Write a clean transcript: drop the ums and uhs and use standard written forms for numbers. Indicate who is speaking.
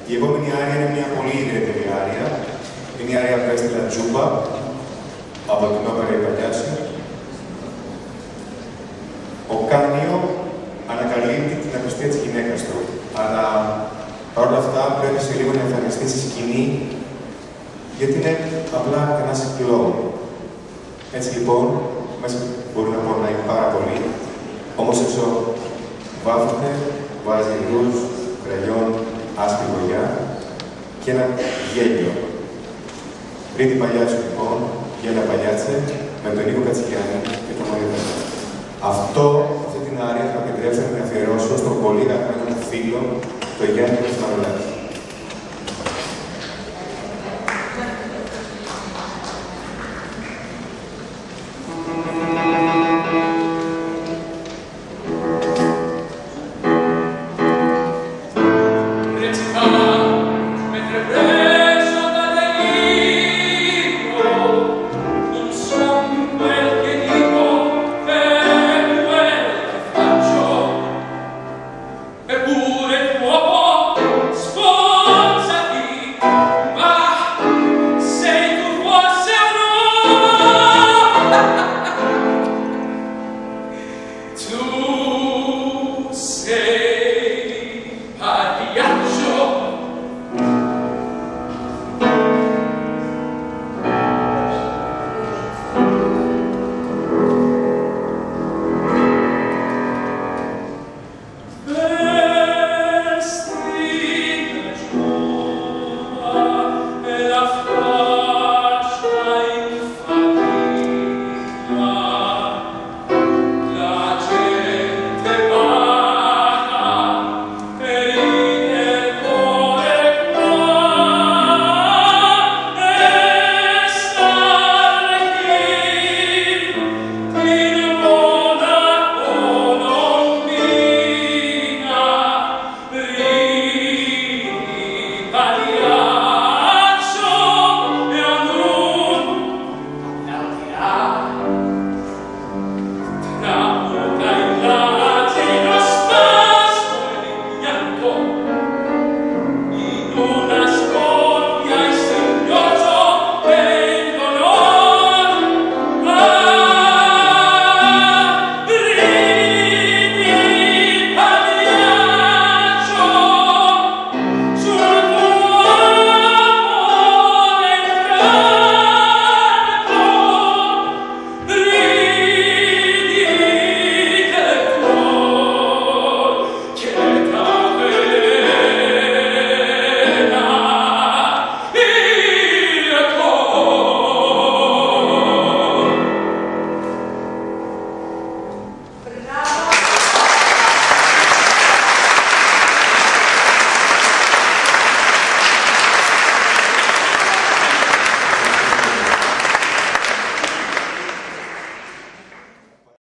Speaker 1: Η επόμενη άρια είναι μια πολύ ιδιαίτερη άρια. Είναι η άρια Vesti La Giubba από την όπερα Pagliacci. Ο Canio ανακαλύπτει την απιστία της γυναίκας του, αλλά παρόλα αυτά πρέπει σε λίγο να εμφανιστεί στη σκηνή, γιατί είναι απλά ένας κλόουν. Έτσι λοιπόν, μέσα μπορεί να πονάει πάρα πολύ, όμως έξω βάφεται, βάζει ρούζ, κραγιόν, άσπρη γωνιά και ένα γέλιο. Ρίτη Pagliaccio λοιπόν, Gala Pagliacci, με τον Νίκο Katsigiannis και τον Odeio. Αυτή την άρια θα επιτρέψω να την αφιερώσω στον πολύ αγαπημένο μου φίλο, τον Γιάννη Pagliaccio.
Speaker 2: E